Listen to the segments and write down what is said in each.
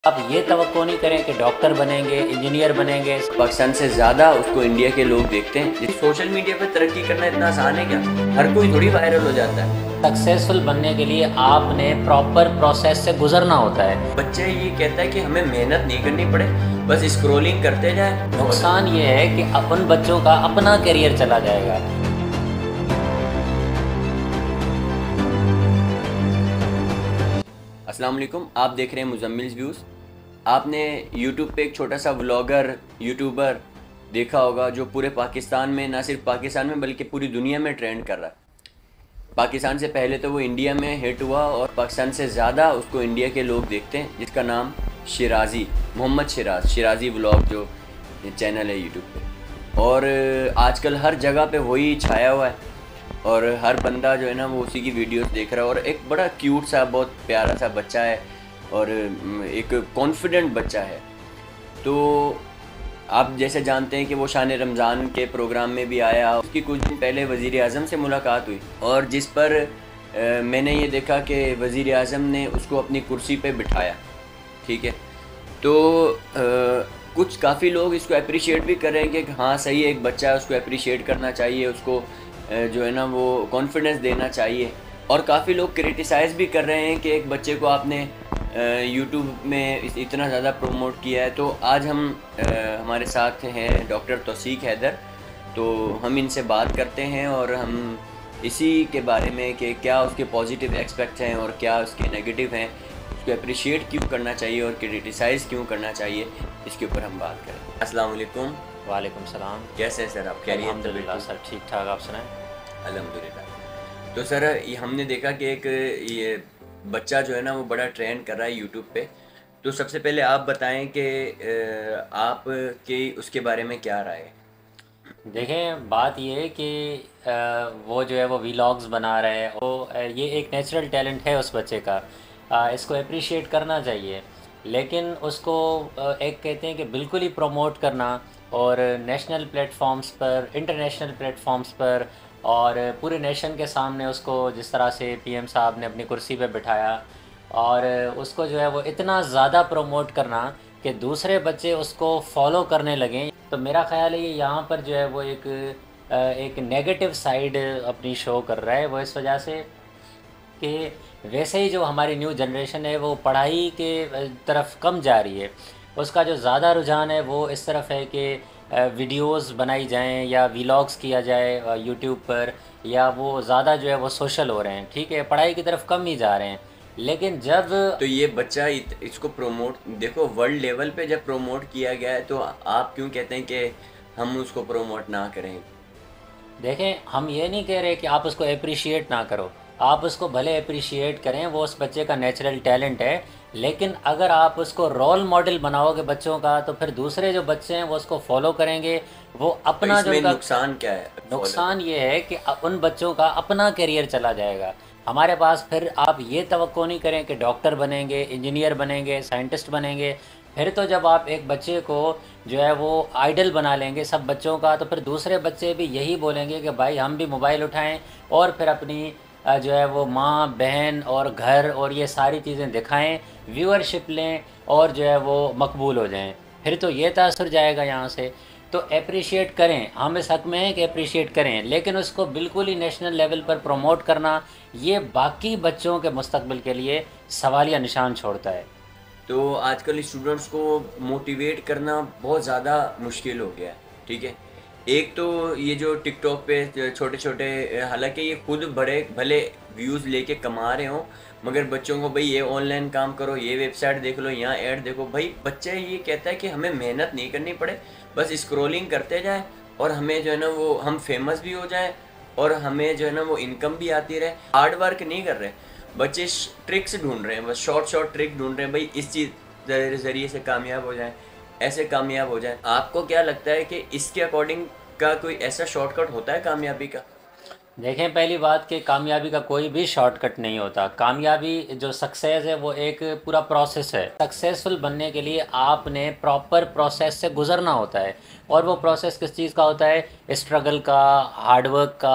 आप ये तवक्को नहीं करें कि डॉक्टर बनेंगे, इंजीनियर बनेंगे। पाकिस्तान से ज़्यादा उसको इंडिया के लोग देखते हैं। सोशल मीडिया पे तरक्की करना इतना आसान है क्या? हर कोई थोड़ी वायरल हो जाता है। सक्सेसफुल बनने के लिए आपने प्रॉपर प्रोसेस से गुजरना होता है। बच्चे ये कहता है कि हमें मेहनत नहीं करनी पड़े, बस स्क्रॉलिंग करते जाए। नुकसान ये है कि अपन बच्चों का अपना करियर चला जाएगा। अस्सलाम वालेकुम, आप देख रहे हैं मुज़म्मिल्स व्यूज़। आपने यूट्यूब पे एक छोटा सा व्लॉगर यूट्यूबर देखा होगा जो पूरे पाकिस्तान में, ना सिर्फ पाकिस्तान में बल्कि पूरी दुनिया में ट्रेंड कर रहा है। पाकिस्तान से पहले तो वो इंडिया में हिट हुआ और पाकिस्तान से ज़्यादा उसको इंडिया के लोग देखते हैं, जिसका नाम शिराज़ी, मोहम्मद शिराज़ी व्लॉग जो चैनल है यूट्यूब पे। और आजकल हर जगह पे वही छाया हुआ है और हर बंदा जो है ना वो उसी की वीडियोस देख रहा है। और एक बड़ा क्यूट सा, बहुत प्यारा सा बच्चा है और एक कॉन्फिडेंट बच्चा है। तो आप जैसे जानते हैं कि वो शान रमज़ान के प्रोग्राम में भी आया। उसकी कुछ दिन पहले वज़ीर आज़म से मुलाकात हुई और जिस पर मैंने ये देखा कि वज़ीर आज़म ने उसको अपनी कुर्सी पे बिठाया। ठीक है, तो कुछ काफ़ी लोग इसको अप्रिशिएट भी कर रहे हैं कि हाँ सही है, एक बच्चा है, उसको अप्रिशिएट करना चाहिए, उसको जो है ना वो कॉन्फिडेंस देना चाहिए। और काफ़ी लोग क्रिटिसाइज़ भी कर रहे हैं कि एक बच्चे को आपने यूट्यूब में इतना ज़्यादा प्रमोट किया है। तो आज हम हमारे साथ हैं डॉक्टर तौसीक हैदर, तो हम इनसे बात करते हैं और हम इसी के बारे में कि क्या उसके पॉजिटिव एस्पेक्ट्स हैं और क्या उसके नेगेटिव हैं, उसको अप्रिशिएट क्यों करना चाहिए और क्रिटिसाइज़ क्यों करना चाहिए, इसके ऊपर हम बात करें। अस्सलाम वालेकुम। वालेकुम सलाम। कैसे हैं सर आप? खैरियत? अल्हम्दुलिल्लाह सर, ठीक ठाक। आप सुनाएं। अल्हम्दुलिल्लाह। तो सर ये हमने देखा कि एक ये बच्चा जो है ना वो बड़ा ट्रेंड कर रहा है यूट्यूब पे। तो सबसे पहले आप बताएं कि आप के उसके बारे में क्या राय है? देखें, बात ये है कि वो जो है वो वीलॉग्स बना रहे हैं। वो ये एक नेचुरल टैलेंट है उस बच्चे का। इसको अप्रिशिएट करना चाहिए। लेकिन उसको एक कहते हैं कि बिल्कुल ही प्रमोट करना और नेशनल प्लेटफॉर्म्स पर, इंटरनेशनल प्लेटफॉर्म्स पर और पूरे नेशन के सामने उसको जिस तरह से पीएम साहब ने अपनी कुर्सी पे बिठाया और उसको जो है वो इतना ज़्यादा प्रमोट करना कि दूसरे बच्चे उसको फॉलो करने लगें। तो मेरा ख़्याल है ये यहाँ पर जो है वो एक नेगेटिव साइड अपनी शो कर रहा है। वो इस वजह से कि वैसे ही जो हमारी न्यू जनरेशन है वो पढ़ाई के तरफ कम जा रही है। उसका जो ज़्यादा रुझान है वो इस तरफ है कि वीडियोस बनाई जाएं या वीलॉग्स किया जाए यूट्यूब पर, या वो ज़्यादा जो है वो सोशल हो रहे हैं। ठीक है, पढ़ाई की तरफ कम ही जा रहे हैं। लेकिन जब तो ये बच्चा इसको प्रमोट, देखो वर्ल्ड लेवल पे जब प्रमोट किया गया है तो आप क्यों कहते हैं कि हम उसको प्रमोट ना करें? देखें, हम ये नहीं कह रहे कि आप उसको अप्रिशिएट ना करो। आप उसको भले अप्रिशिएट करें, वो उस बच्चे का नेचुरल टैलेंट है। लेकिन अगर आप उसको रोल मॉडल बनाओगे बच्चों का, तो फिर दूसरे जो बच्चे हैं वो उसको फॉलो करेंगे। वो तो अपना जो इसमें उनका नुकसान क्या है फॉलो नुकसान करने? ये है कि उन बच्चों का अपना करियर चला जाएगा। हमारे पास फिर आप ये तवक्को नहीं करें कि डॉक्टर बनेंगे, इंजीनियर बनेंगे, साइंटिस्ट बनेंगे। फिर तो जब आप एक बच्चे को जो है वो आइडल बना लेंगे सब बच्चों का, तो फिर दूसरे बच्चे भी यही बोलेंगे कि भाई हम भी मोबाइल उठाएं और फिर अपनी जो है वो माँ बहन और घर और ये सारी चीज़ें दिखाएं, व्यूअरशिप लें और जो है वो मकबूल हो जाएं। फिर तो ये तासुर जाएगा यहाँ से। तो अप्रिशिएट करें, हम इस हक़ में हैं कि अप्रिशिएट करें, लेकिन उसको बिल्कुल ही नेशनल लेवल पर प्रमोट करना ये बाकी बच्चों के मुस्तकबिल के लिए सवालिया निशान छोड़ता है। तो आजकल स्टूडेंट्स को मोटिवेट करना बहुत ज़्यादा मुश्किल हो गया है। ठीक है, एक तो ये जो टिकटॉक पे छोटे छोटे, हालांकि ये खुद बड़े भले व्यूज़ लेके कमा रहे हो, मगर बच्चों को भाई ये ऑनलाइन काम करो, ये वेबसाइट देख लो, यहाँ ऐड देखो। भाई बच्चा ये कहता है कि हमें मेहनत नहीं करनी पड़े, बस स्क्रॉलिंग करते जाए और हमें जो है ना वो हम फेमस भी हो जाए और हमें जो है ना वो इनकम भी आती रहे। हार्ड वर्क नहीं कर रहे बच्चे, ट्रिक्स ढूंढ रहे हैं, बस शॉर्ट शॉर्ट ट्रिक ढूंढ रहे हैं। भाई इस चीज़ ज़रिए से कामयाब हो जाए, ऐसे कामयाब हो जाए। आपको क्या लगता है कि इसके अकॉर्डिंग का कोई ऐसा शॉर्टकट होता है कामयाबी का? देखें, पहली बात कि कामयाबी का कोई भी शॉर्टकट नहीं होता। कामयाबी जो सक्सेस है वो एक पूरा प्रोसेस है। सक्सेसफुल बनने के लिए आपने प्रॉपर प्रोसेस से गुजरना होता है। और वो प्रोसेस किस चीज़ का होता है? स्ट्रगल का, हार्डवर्क का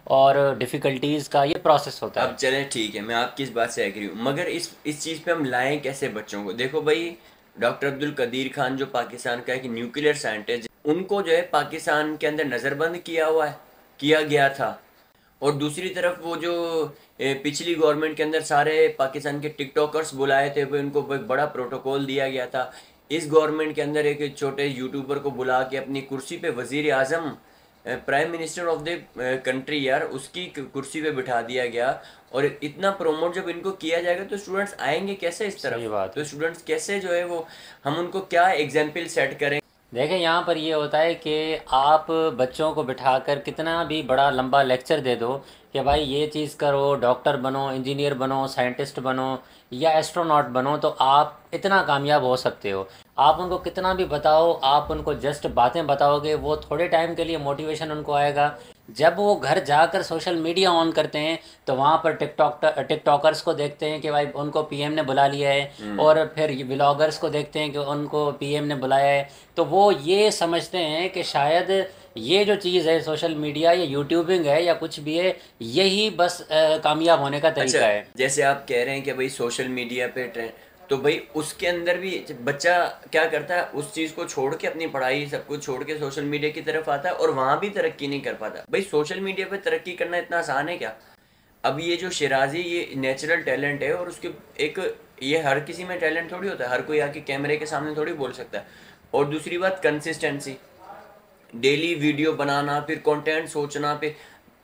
और डिफ़िकल्टीज़ का, ये प्रोसेस होता अब है। चलें ठीक है, मैं आपकी इस बात से एग्री हूँ, मगर इस चीज़ पे हम लाएं कैसे बच्चों को? देखो भाई, डॉक्टर अब्दुल कदीर खान जो पाकिस्तान का एक न्यूक्लियर साइंटिस्ट, उनको जो है पाकिस्तान के अंदर नज़रबंद किया गया था। और दूसरी तरफ वो जो पिछली गवर्नमेंट के अंदर सारे पाकिस्तान के टिकटॉकर्स बुलाए थे, वो इनको एक बड़ा प्रोटोकॉल दिया गया था। इस गवर्नमेंट के अंदर एक छोटे यूट्यूबर को बुला के अपनी कुर्सी पे वजीर आजम, prime minister of the country यार, उसकी कुर्सी पे बिठा दिया गया। और इतना प्रोमोट जब इनको किया जाएगा तो स्टूडेंट्स आएंगे कैसे इस सही तरफ? बात तो है। स्टूडेंट्स कैसे जो है वो, हम उनको क्या एग्जाम्पल सेट करें? देखें, यहाँ पर ये होता है कि आप बच्चों को बिठाकर कितना भी बड़ा लंबा लेक्चर दे दो कि भाई ये चीज़ करो, डॉक्टर बनो, इंजीनियर बनो, साइंटिस्ट बनो या एस्ट्रोनॉट बनो, तो आप इतना कामयाब हो सकते हो। आप उनको कितना भी बताओ, आप उनको जस्ट बातें बताओगे, वो थोड़े टाइम के लिए मोटिवेशन उनको आएगा। जब वो घर जाकर सोशल मीडिया ऑन करते हैं तो वहाँ पर टिकटॉकर्स को देखते हैं कि भाई उनको पीएम ने बुला लिया है, और फिर व्लॉगर्स को देखते हैं कि उनको पीएम ने बुलाया है, तो वो ये समझते हैं कि शायद ये जो चीज़ है सोशल मीडिया या यूट्यूबिंग है या कुछ भी है, यही बस कामयाब होने का अच्छा, तरीका है। जैसे आप कह रहे हैं कि भाई सोशल मीडिया पे ट्रेंड, तो भाई उसके अंदर भी बच्चा क्या करता है, उस चीज़ को छोड़ के, अपनी पढ़ाई सब कुछ छोड़ के सोशल मीडिया की तरफ आता है और वहाँ भी तरक्की नहीं कर पाता। भाई सोशल मीडिया पे तरक्की करना इतना आसान है क्या? अब ये जो शिराजी, ये नेचुरल टैलेंट है, और उसके एक, ये हर किसी में टैलेंट थोड़ी होता है, हर कोई आके कैमरे के सामने थोड़ी बोल सकता है। और दूसरी बात, कंसिस्टेंसी, डेली वीडियो बनाना, फिर कंटेंट सोचना, फिर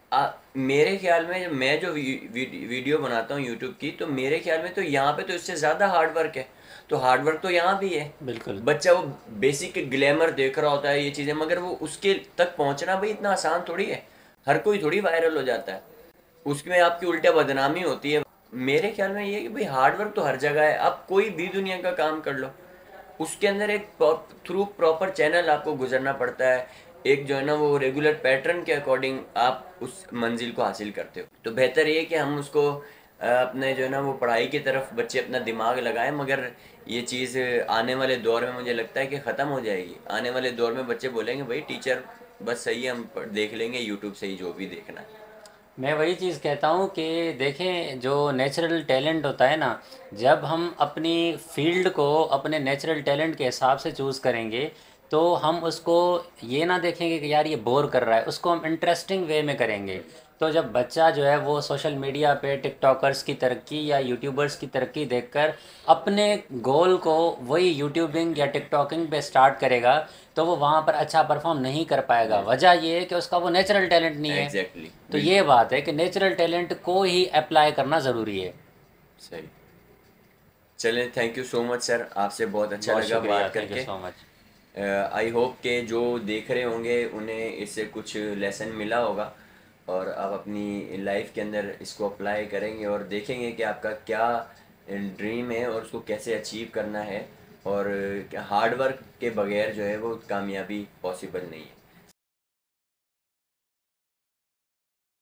मेरे ख्याल में मैं जो वीडियो बनाता हूँ यूट्यूब की, तो मेरे ख्याल में तो यहाँ पे तो इससे ज़्यादा हार्ड वर्क है। तो हार्ड वर्क तो यहाँ भी है। बिल्कुल। बच्चा वो बेसिक ग्लैमर देख रहा होता है ये चीज़ें, मगर वो उसके तक पहुँचना भाई इतना आसान थोड़ी है। हर कोई थोड़ी वायरल हो जाता है, उसमें आपकी उल्टा बदनामी होती है। मेरे ख्याल में ये है कि भाई हार्ड वर्क तो हर जगह है। आप कोई भी दुनिया का काम कर लो, उसके अंदर एक थ्रू प्रॉपर चैनल आपको गुजरना पड़ता है। एक जो है ना वो रेगुलर पैटर्न के अकॉर्डिंग आप उस मंजिल को हासिल करते हो। तो बेहतर ये है कि हम उसको अपने जो है ना वो पढ़ाई की तरफ बच्चे अपना दिमाग लगाएं। मगर ये चीज़ आने वाले दौर में मुझे लगता है कि ख़त्म हो जाएगी। आने वाले दौर में बच्चे बोलेंगे भाई टीचर बस सही है, हम देख लेंगे यूट्यूब से ही जो भी देखना है। मैं वही चीज़ कहता हूँ कि देखें, जो नेचुरल टैलेंट होता है ना, जब हम अपनी फील्ड को अपने नेचुरल टैलेंट के हिसाब से चूज़ करेंगे, तो हम उसको ये ना देखेंगे कि यार ये बोर कर रहा है, उसको हम इंटरेस्टिंग वे में करेंगे। तो जब बच्चा जो है वो सोशल मीडिया पे टिकटॉकर्स की तरक्की या यूट्यूबर्स की तरक्की देखकर अपने गोल को वही यूट्यूबिंग या टिकटॉकिंग पे स्टार्ट करेगा, तो वो वहाँ पर अच्छा परफॉर्म नहीं कर पाएगा। वजह ये है कि उसका वो नेचुरल टैलेंट नहीं है। एग्जैक्टली, तो ये बिल्कुल बात है कि नेचुरल टैलेंट को ही अप्लाई करना ज़रूरी है। सही। चलें, thank you so much sir, आपसे बहुत अच्छा बहुत लगा शुक्रिया, बात थैंक यू करके। So much. आई होप के जो देख रहे होंगे उन्हें इससे कुछ लेसन मिला होगा, और आप अपनी लाइफ के अंदर इसको अप्लाई करेंगे और देखेंगे कि आपका क्या ड्रीम है और उसको कैसे अचीव करना है। और हार्ड वर्क के बगैर जो है वो कामयाबी पॉसिबल नहीं है।